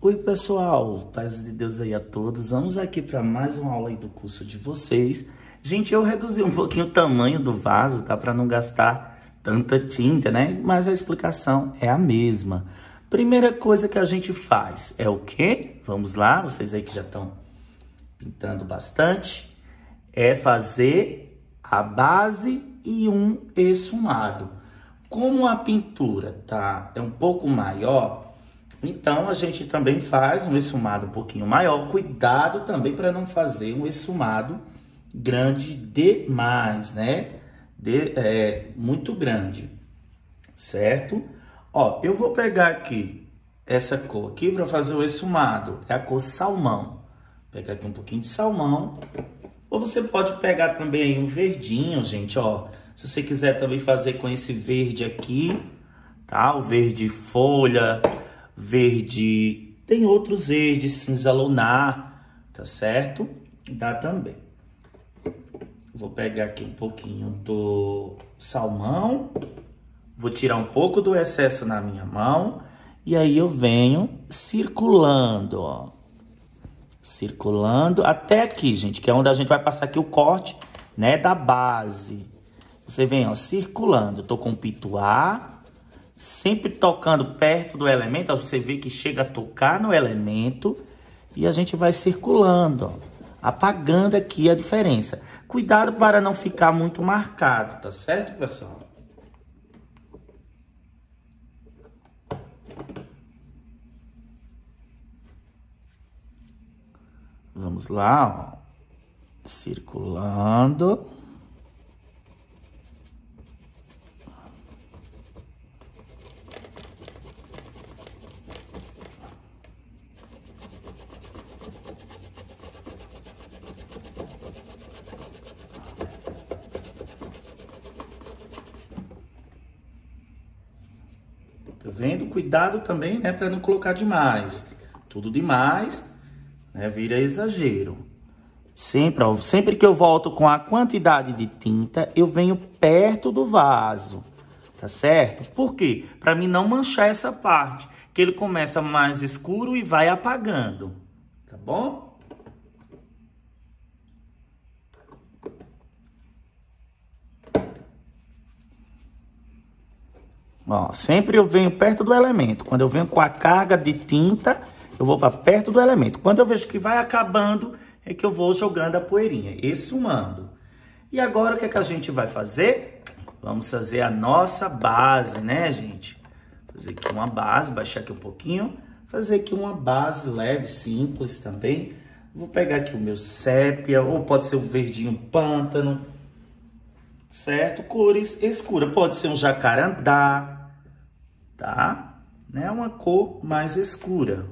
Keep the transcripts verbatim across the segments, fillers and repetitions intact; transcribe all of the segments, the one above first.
Oi pessoal, paz de Deus aí a todos. Vamos aqui para mais uma aula aí do curso de vocês. Gente, eu reduzi um pouquinho o tamanho do vaso, tá? Para não gastar tanta tinta, né? Mas a explicação é a mesma. Primeira coisa que a gente faz é o quê? Vamos lá, vocês aí que já estão pintando bastante. É fazer a base e um esfumado. Como a pintura tá, é um pouco maior, então, a gente também faz um esfumado um pouquinho maior. Cuidado também para não fazer um esfumado grande demais, né? De, é, muito grande, certo? Ó, eu vou pegar aqui essa cor aqui para fazer o esfumado. É a cor salmão. Vou pegar aqui um pouquinho de salmão. Ou você pode pegar também um verdinho, gente, ó. Se você quiser também fazer com esse verde aqui, tá? O verde folha... Verde, tem outros verdes, cinza lunar, tá certo? Dá também. Vou pegar aqui um pouquinho do salmão, vou tirar um pouco do excesso na minha mão e aí eu venho circulando, ó. Circulando até aqui, gente, que é onde a gente vai passar aqui o corte, né, da base. Você vem, ó, circulando. Eu tô com o pituá. Sempre tocando perto do elemento, ó, você vê que chega a tocar no elemento e a gente vai circulando, ó, apagando aqui a diferença. Cuidado para não ficar muito marcado, tá certo, pessoal? Vamos lá, ó, circulando. Tá vendo? Cuidado também, né, para não colocar demais. Tudo demais, né, vira exagero. Sempre, ó, sempre que eu volto com a quantidade de tinta, eu venho perto do vaso, tá certo? Por quê? Para mim não manchar essa parte, que ele começa mais escuro e vai apagando, tá bom? Ó, sempre eu venho perto do elemento. Quando eu venho com a carga de tinta, eu vou para perto do elemento. Quando eu vejo que vai acabando, é que eu vou jogando a poeirinha, esfumando. E agora o que é que a gente vai fazer? Vamos fazer a nossa base, né, gente? Fazer aqui uma base, baixar aqui um pouquinho. Fazer aqui uma base leve, simples também. Vou pegar aqui o meu sépia, ou pode ser o verdinho pântano. Certo? Cores escuras. Pode ser um jacarandá, tá? Né? Uma cor mais escura.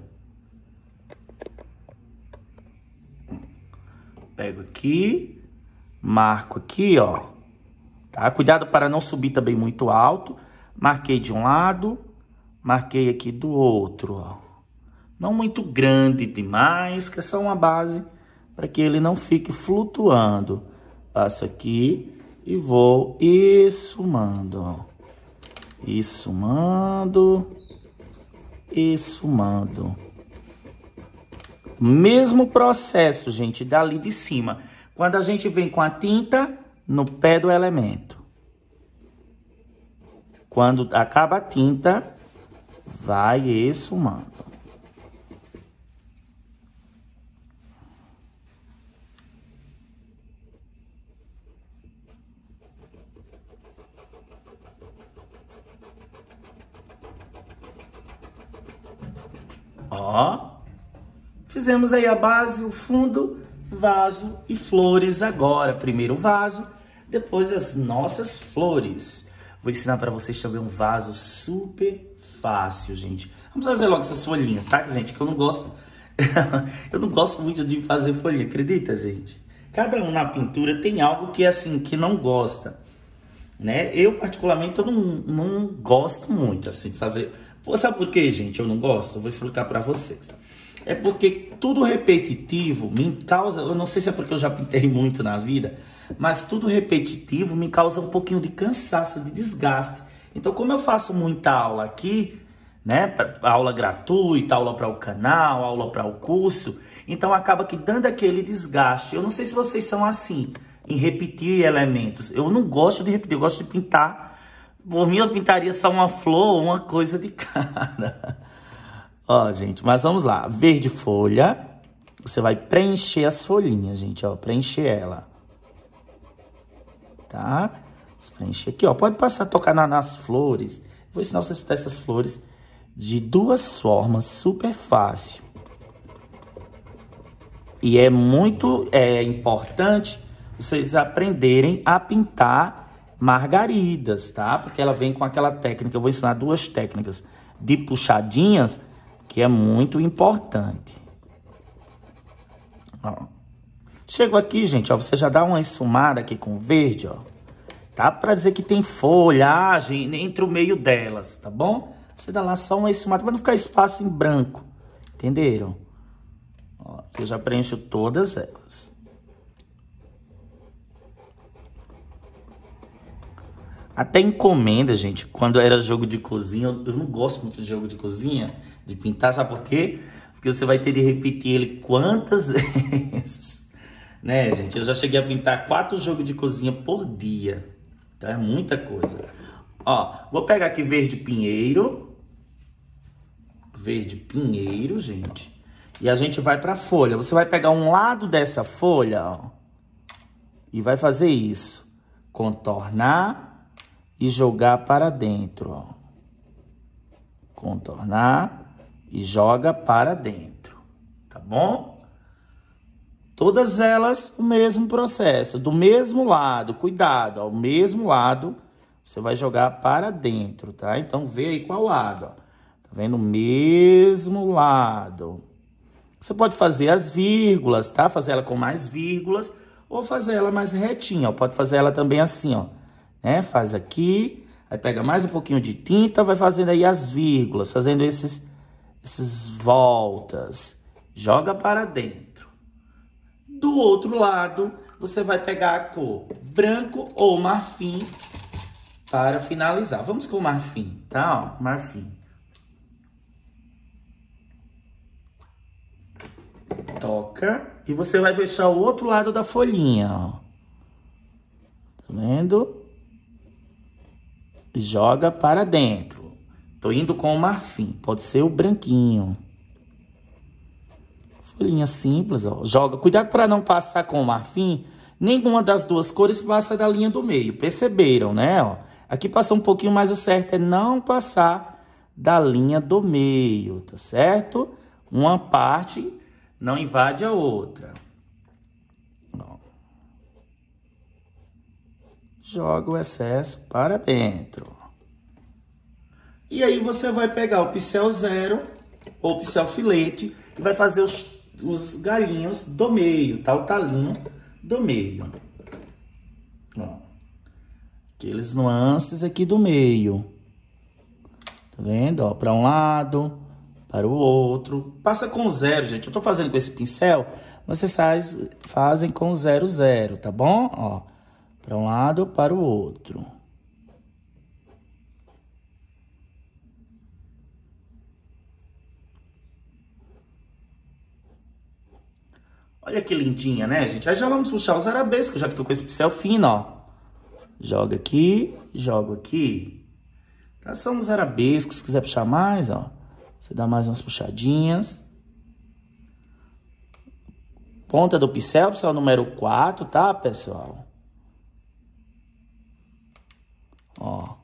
Pego aqui, marco aqui, ó. Tá? Cuidado para não subir também muito alto. Marquei de um lado, marquei aqui do outro, ó. Não muito grande demais, que é só uma base para que ele não fique flutuando. Passo aqui. E vou esfumando, ó. Esfumando, esfumando. Mesmo processo, gente, dali de cima. Quando a gente vem com a tinta no pé do elemento. Quando acaba a tinta, vai esfumando. Ó, fizemos aí a base, o fundo, vaso e flores agora. Primeiro o vaso, depois as nossas flores. Vou ensinar para vocês também um vaso super fácil, gente. Vamos fazer logo essas folhinhas, tá, gente? Que eu não gosto, eu não gosto muito de fazer folhinha, acredita, gente? Cada um na pintura tem algo que, assim, que não gosta, né? Eu, particularmente, eu não, não gosto muito, assim, de fazer... Pô, sabe por quê, gente? Eu não gosto? Eu vou explicar pra vocês. É porque tudo repetitivo me causa... Eu não sei se é porque eu já pintei muito na vida, mas tudo repetitivo me causa um pouquinho de cansaço, de desgaste. Então, como eu faço muita aula aqui, né? Pra, aula gratuita, aula para o canal, aula para o curso. Então acaba que dando aquele desgaste. Eu não sei se vocês são assim, em repetir elementos. Eu não gosto de repetir, eu gosto de pintar. Por mim eu pintaria só uma flor, uma coisa de cada. Ó, gente, mas vamos lá. Verde folha. Você vai preencher as folhinhas, gente, ó. Preencher ela. Tá? Você preencher aqui, ó. Pode passar a tocar na, nas flores. Vou ensinar vocês a pintar essas flores de duas formas, super fácil. E é muito é, importante vocês aprenderem a pintar margaridas, tá? Porque ela vem com aquela técnica. Eu vou ensinar duas técnicas de puxadinhas, que é muito importante. Ó. Chegou aqui, gente, ó. Você já dá uma esfumada aqui com verde, ó. Tá? Pra dizer que tem folhagem entre o meio delas, tá bom? Você dá lá só uma esfumada, pra não ficar espaço em branco. Entenderam? Ó, eu já preencho todas elas. Até encomenda, gente, quando era jogo de cozinha, eu não gosto muito de jogo de cozinha, de pintar, sabe por quê? Porque você vai ter de repetir ele quantas vezes, né, gente? Eu já cheguei a pintar quatro jogos de cozinha por dia, então é muita coisa. Ó, vou pegar aqui verde pinheiro, verde pinheiro, gente. E a gente vai para a folha. Você vai pegar um lado dessa folha, ó, e vai fazer isso. Contornar e jogar para dentro, ó. Contornar e joga para dentro, tá bom? Todas elas o mesmo processo, do mesmo lado, cuidado, ó, o mesmo lado, você vai jogar para dentro, tá? Então, vê aí qual lado, ó. Tá vendo? O mesmo lado. Você pode fazer as vírgulas, tá? Fazer ela com mais vírgulas ou fazer ela mais retinha, ó. Pode fazer ela também assim, ó. Né? Faz aqui, aí pega mais um pouquinho de tinta, vai fazendo aí as vírgulas, fazendo esses, esses voltas. Joga para dentro. Do outro lado, você vai pegar a cor branco ou marfim para finalizar. Vamos com o marfim, tá? Ó, marfim. Toca e você vai fechar o outro lado da folhinha, ó. Tá vendo? Joga para dentro. Tô indo com o marfim, pode ser o branquinho. Folhinha simples, ó. Joga. Cuidado para não passar com o marfim. Nenhuma das duas cores passa da linha do meio. Perceberam, né? Ó. Aqui passou um pouquinho, mas o certo é não passar da linha do meio, tá certo? Uma parte não invade a outra. Ó. Joga o excesso para dentro. E aí você vai pegar o pincel zero ou pincel filete e vai fazer os, os galinhos do meio, tá? O talinho do meio. Ó. Aqueles nuances aqui do meio. Tá vendo? Ó, para um lado, para o outro. Passa com zero, gente. Eu tô fazendo com esse pincel, vocês faz, fazem com zero, zero, tá bom? Ó, para um lado, para o outro. Olha que lindinha, né, gente? Aí já vamos puxar os arabescos, já que tô com esse pincel fino, ó. Joga aqui, joga aqui. Tá, são os arabescos, se quiser puxar mais, ó. Você dá mais umas puxadinhas. Ponta do pincel, pincel número quatro, tá, pessoal? Ó.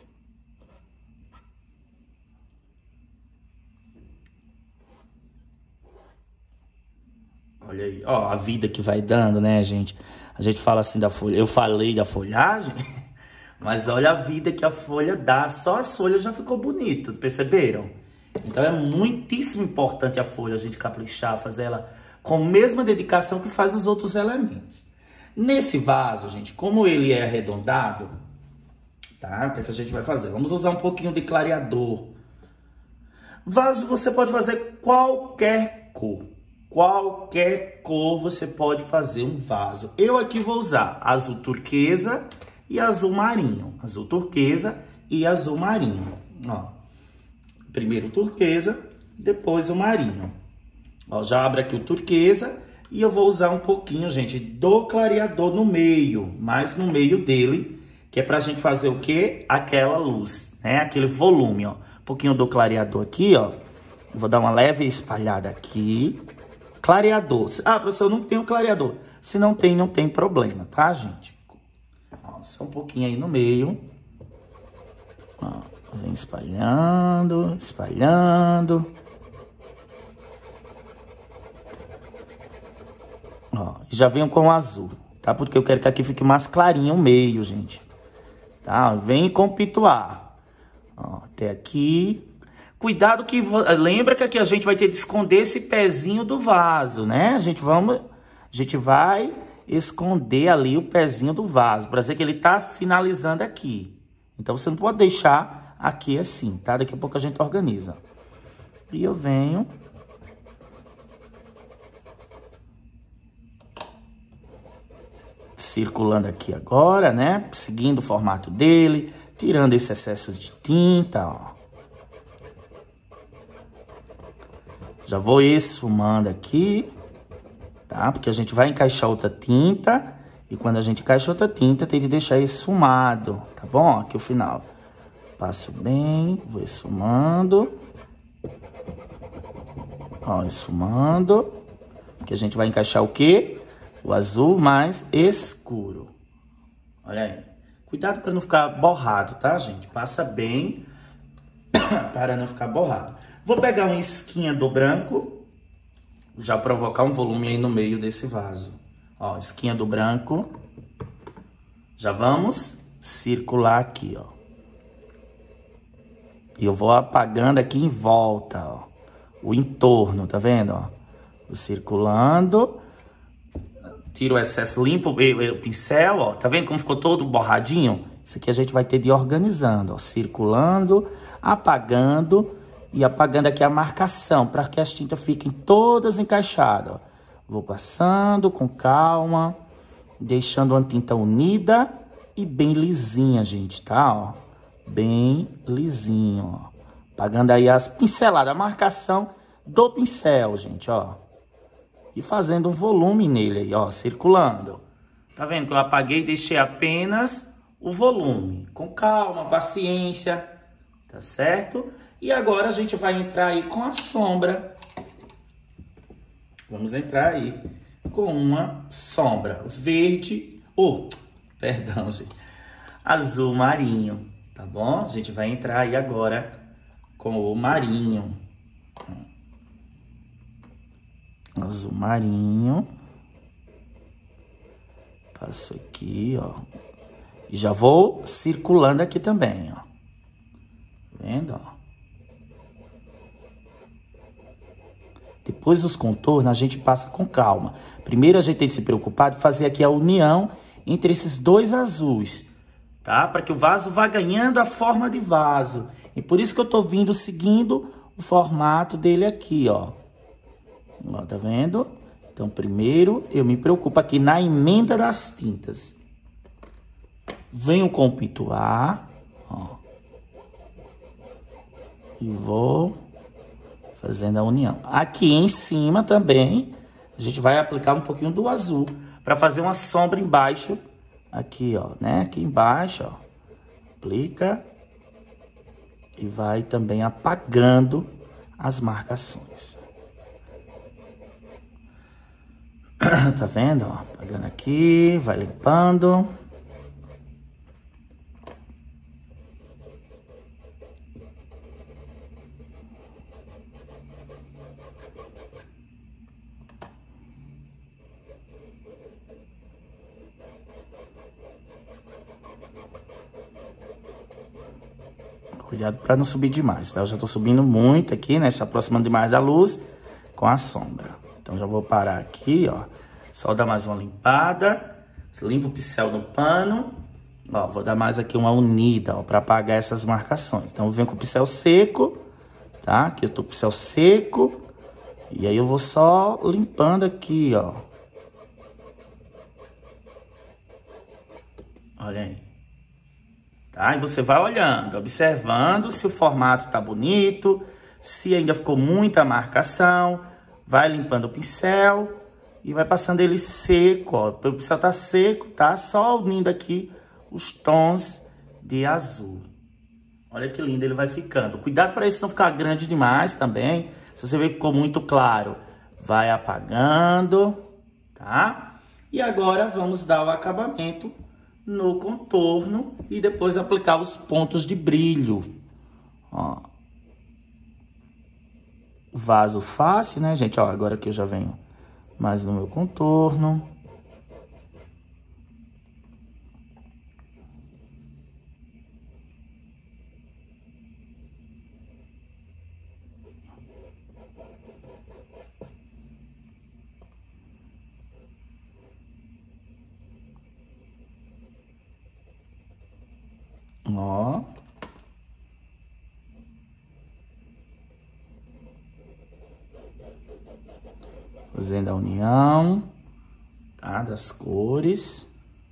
Olha aí, ó, a vida que vai dando, né, gente? A gente fala assim da folha. Eu falei da folhagem, mas olha a vida que a folha dá. Só as folhas já ficou bonito, perceberam? Então é muitíssimo importante a folha, a gente caprichar, fazer ela com a mesma dedicação que faz os outros elementos. Nesse vaso, gente, como ele é arredondado, tá? O que, é que a gente vai fazer? Vamos usar um pouquinho de clareador. Vaso você pode fazer qualquer cor. Qualquer cor você pode fazer um vaso. Eu aqui vou usar azul turquesa e azul marinho. Azul turquesa e azul marinho. Ó. Primeiro o turquesa, depois o marinho. Ó, já abre aqui o turquesa e eu vou usar um pouquinho, gente, do clareador no meio, mais no meio dele, que é pra gente fazer o quê? Aquela luz, né? Aquele volume, ó. Um pouquinho do clareador aqui, ó. Vou dar uma leve espalhada aqui. Clareador. Ah, professor, eu não tenho clareador. Se não tem, não tem problema, tá, gente? Ó, só um pouquinho aí no meio. Ó, vem espalhando, espalhando. Ó, já venho com o azul, tá? Porque eu quero que aqui fique mais clarinho o meio, gente. Tá? Vem com pituar. Ó, até aqui. Cuidado que... Lembra que aqui a gente vai ter de esconder esse pezinho do vaso, né? A gente, vamos, a gente vai esconder ali o pezinho do vaso. Para dizer que ele tá finalizando aqui. Então, você não pode deixar aqui assim, tá? Daqui a pouco a gente organiza. E eu venho... circulando aqui agora, né? Seguindo o formato dele, tirando esse excesso de tinta, ó. Já vou esfumando aqui, tá? Porque a gente vai encaixar outra tinta. E quando a gente encaixa outra tinta, tem que deixar esfumado, tá bom? Aqui o final. Passo bem, vou esfumando. Ó, esfumando. Que a gente vai encaixar o quê? O azul mais escuro. Olha aí. Cuidado para não ficar borrado, tá, gente? Passa bem para não ficar borrado. Vou pegar uma esquinha do branco. Já provocar um volume aí no meio desse vaso. Ó, esquinha do branco. Já vamos circular aqui, ó. E eu vou apagando aqui em volta, ó. O entorno, tá vendo, ó? Vou circulando. Tiro o excesso, limpo o, o pincel, ó. Tá vendo como ficou todo borradinho? Isso aqui a gente vai ter de ir organizando, ó. Circulando, apagando e apagando aqui a marcação, para que as tintas fiquem todas encaixadas, ó. Vou passando com calma, deixando a tinta unida e bem lisinha, gente, tá? Ó. Bem lisinho, ó. Apagando aí as pinceladas, a marcação do pincel, gente, ó. E fazendo um volume nele aí, ó, circulando. Tá vendo que eu apaguei e deixei apenas o volume. Com calma, paciência, tá certo? E agora a gente vai entrar aí com a sombra. Vamos entrar aí com uma sombra verde, oh, perdão, gente, azul marinho, tá bom? A gente vai entrar aí agora com o marinho. Azul marinho. Passo aqui, ó. E já vou circulando aqui também, ó. Vendo, ó? Depois os contornos a gente passa com calma. Primeiro a gente tem que se preocupar de fazer aqui a união entre esses dois azuis, tá? Para que o vaso vá ganhando a forma de vaso. E por isso que eu tô vindo seguindo o formato dele aqui, ó. Ó, tá vendo? Então, primeiro, eu me preocupo aqui na emenda das tintas. Venho com o pituar, ó. E vou fazendo a união. Aqui em cima também, a gente vai aplicar um pouquinho do azul para fazer uma sombra embaixo. Aqui, ó, né? Aqui embaixo, ó. Aplica. E vai também apagando as marcações. Tá vendo, ó? Pegando aqui, vai limpando. Cuidado para não subir demais, tá? Eu já tô subindo muito aqui, né? Se aproximando demais da luz com a sombra. Então, já vou parar aqui, ó. Só dar mais uma limpada. Limpa o pincel no pano. Ó, vou dar mais aqui uma unida, ó, para apagar essas marcações. Então, eu venho com o pincel seco, tá? Aqui eu tô com o pincel seco. E aí, eu vou só limpando aqui, ó. Olha aí. tá? E você vai olhando, observando se o formato tá bonito, se ainda ficou muita marcação, vai limpando o pincel e vai passando ele seco, ó. O pincel tá seco, tá? Só unindo aqui os tons de azul. Olha que lindo ele vai ficando. Cuidado para isso não ficar grande demais também. Se você ver que ficou muito claro, vai apagando, tá? E agora vamos dar o acabamento no contorno e depois aplicar os pontos de brilho. Ó. Vaso fácil, né, gente? Ó, agora que eu já venho mais no meu contorno. Ó. Fazendo a união, tá? Das cores.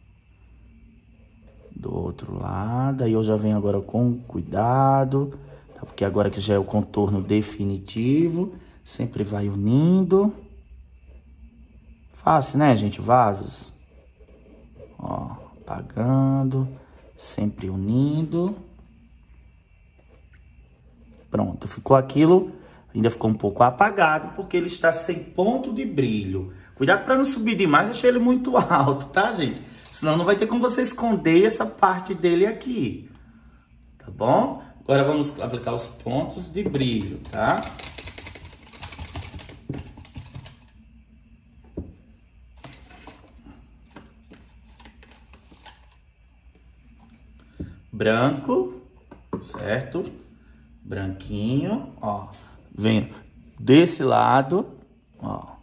Do outro lado. Aí eu já venho agora com cuidado, tá? Porque agora que já é o contorno definitivo, sempre vai unindo. Fácil, né, gente? Vasos. Ó, apagando. Sempre unindo. Pronto, ficou aquilo, ainda ficou um pouco apagado, porque ele está sem ponto de brilho. Cuidado para não subir demais, achei ele muito alto, tá, gente? Senão não vai ter como você esconder essa parte dele aqui, tá bom? Agora vamos aplicar os pontos de brilho, tá? Branco, certo? Branquinho, ó. Vem desse lado, ó.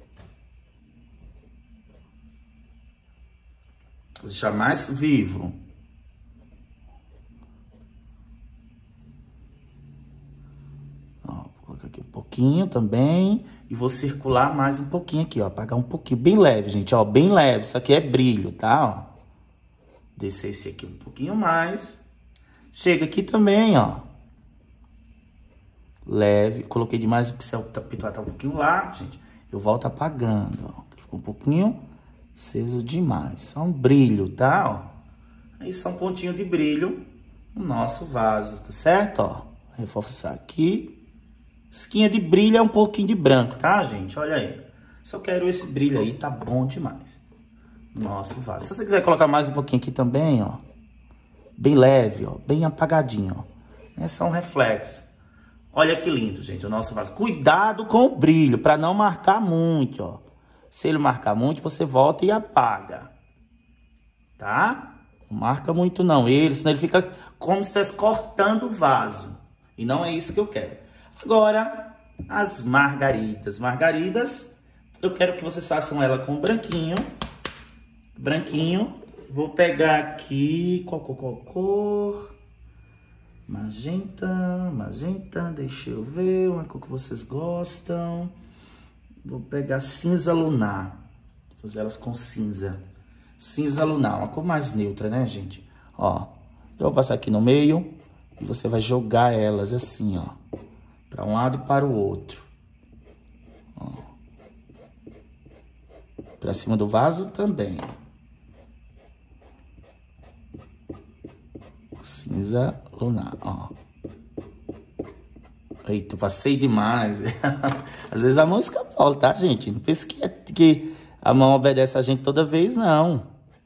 Vou deixar mais vivo. Ó, vou colocar aqui um pouquinho também. E vou circular mais um pouquinho aqui, ó. Apagar um pouquinho, bem leve, gente, ó. Bem leve, isso aqui é brilho, tá? Ó. Descer esse aqui um pouquinho mais. Chega aqui também, ó. Leve. Coloquei demais o pincel, o pintura tá um pouquinho largo, gente. Eu volto apagando, ó. Ficou um pouquinho aceso demais. Só um brilho, tá? Ó. Aí só um pontinho de brilho no nosso vaso, tá certo? Ó. Reforçar aqui. Esquinha de brilho é um pouquinho de branco, tá, gente? Olha aí. Só quero esse brilho aí, tá bom demais. Nosso vaso. Se você quiser colocar mais um pouquinho aqui também, ó. Bem leve, ó. Bem apagadinho, ó. É só um reflexo. Olha que lindo, gente, o nosso vaso. Cuidado com o brilho, para não marcar muito, ó. Se ele marcar muito, você volta e apaga. Tá? Não marca muito não ele, senão ele fica como se estivesse cortando o vaso. E não é isso que eu quero. Agora, as margaridas. Margaridas, eu quero que vocês façam ela com branquinho. Branquinho. Vou pegar aqui, qual cor, qual cor? Magenta, magenta, deixa eu ver, uma cor que vocês gostam. Vou pegar cinza lunar, vou fazer elas com cinza. Cinza lunar, uma cor mais neutra, né, gente? Ó, eu vou passar aqui no meio e você vai jogar elas assim, ó. Para um lado e para o outro. Ó. Para cima do vaso também. Cinza lunar, ó. Eita, passei demais. Às vezes a mão escapou, tá, gente? Não pense que, é, que a mão obedece a gente toda vez, não.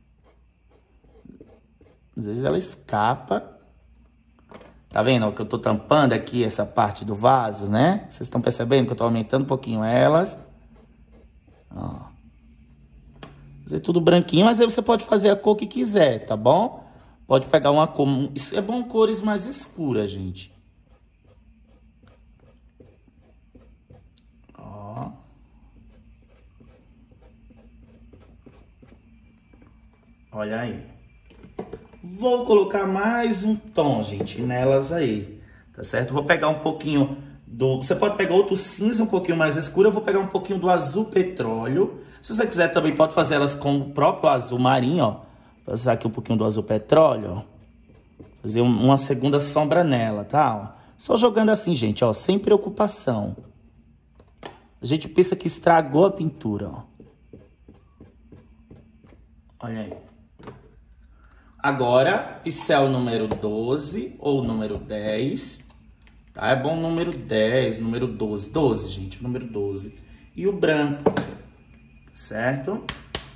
Às vezes ela escapa. Tá vendo que eu tô tampando aqui essa parte do vaso, né? Vocês estão percebendo que eu tô aumentando um pouquinho elas. Ó. Fazer tudo branquinho, mas aí você pode fazer a cor que quiser, tá bom? Pode pegar uma cor... Isso é bom cores mais escuras, gente. Ó. Olha aí. Vou colocar mais um tom, gente, nelas aí. Tá certo? Vou pegar um pouquinho do... Você pode pegar outro cinza um pouquinho mais escuro. Eu vou pegar um pouquinho do azul petróleo. Se você quiser também pode fazer elas com o próprio azul marinho, ó. Vou passar aqui um pouquinho do azul petróleo, ó. Fazer uma segunda sombra nela, tá? Ó, só jogando assim, gente, ó, sem preocupação. A gente pensa que estragou a pintura, ó. Olha aí. Agora, pincel número doze ou número dez. Tá? É bom número dez, número doze. doze, gente, número doze. E o branco, certo?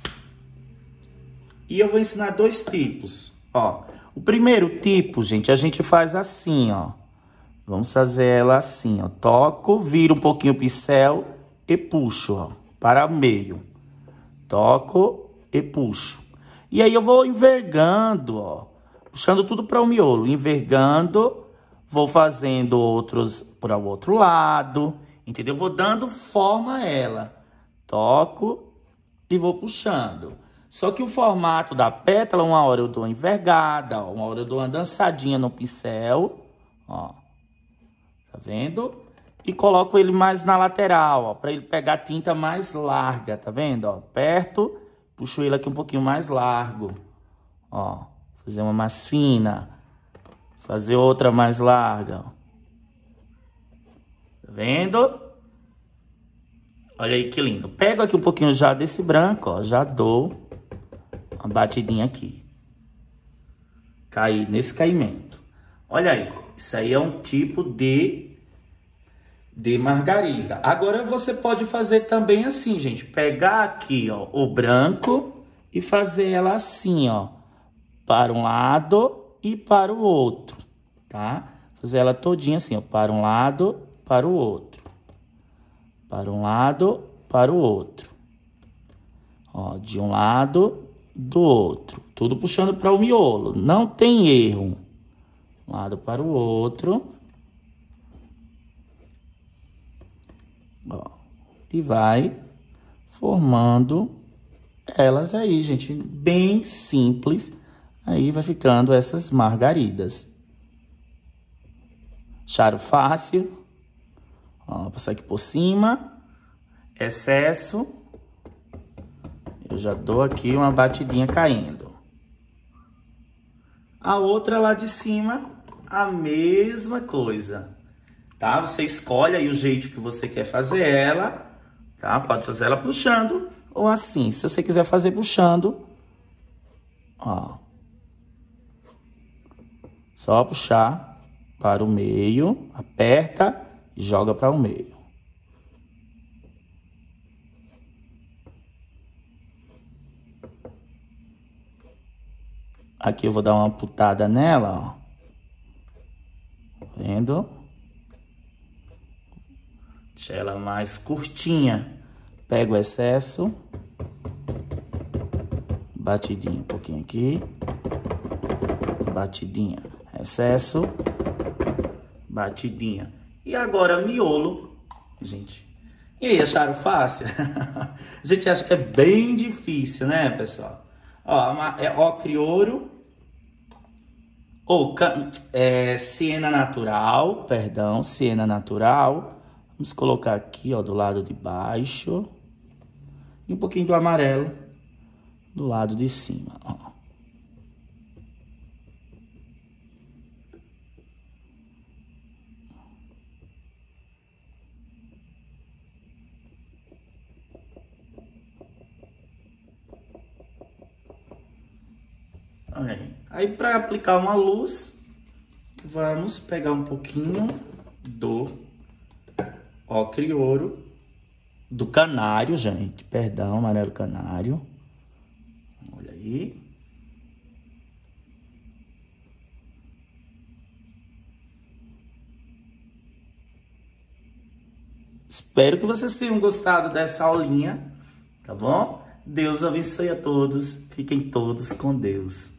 E eu vou ensinar dois tipos, ó. O primeiro tipo, gente, a gente faz assim, ó. Vamos fazer ela assim, ó. Toco, viro um pouquinho o pincel e puxo, ó, para o meio. Toco e puxo. E aí eu vou envergando, ó. Puxando tudo para o miolo. Envergando, vou fazendo outros para o outro lado, entendeu? Vou dando forma a ela. Toco e vou puxando. Só que o formato da pétala, uma hora eu dou uma envergada, ó, uma hora eu dou uma dançadinha no pincel, ó. Tá vendo? E coloco ele mais na lateral, ó, para ele pegar tinta mais larga, tá vendo? Ó, perto, puxo ele aqui um pouquinho mais largo, ó. Fazer uma mais fina, fazer outra mais larga, ó. Tá vendo? Olha aí que lindo. Pego aqui um pouquinho já desse branco, ó, já dou uma batidinha aqui. Cair nesse caimento. Olha aí, isso aí é um tipo de, de margarida. Agora você pode fazer também assim, gente. Pegar aqui, ó, o branco e fazer ela assim, ó. Para um lado e para o outro, tá? Fazer ela todinha assim, ó. Para um lado, para o outro. Para um lado, para o outro. Ó, de um lado, do outro. Tudo puxando para o miolo. Não tem erro. Um lado para o outro. Ó, e vai formando elas aí, gente. Bem simples. Aí vai ficando essas margaridas. Acharam fácil? Ó, vou passar aqui por cima. Excesso. Eu já dou aqui uma batidinha caindo. A outra lá de cima, a mesma coisa, tá? Você escolhe aí o jeito que você quer fazer ela, tá? Pode fazer ela puxando ou assim. Se você quiser fazer puxando, ó. Só puxar para o meio, aperta e joga para o meio. Aqui eu vou dar uma amputada nela, ó. Vendo? Deixa ela mais curtinha. Pego o excesso. Batidinha um pouquinho aqui. Batidinha. Excesso. Batidinha. E agora miolo, gente. E aí, acharam fácil? A gente acha que é bem difícil, né, pessoal? Ó, é ocre ouro, ou é, siena natural, perdão, siena natural. Vamos colocar aqui, ó, do lado de baixo. E um pouquinho do amarelo do lado de cima, ó. Aí, aí para aplicar uma luz, vamos pegar um pouquinho do ocre ouro, do canário, gente, perdão, amarelo canário. Olha aí. Espero que vocês tenham gostado dessa aulinha, tá bom? Deus abençoe a todos, fiquem todos com Deus.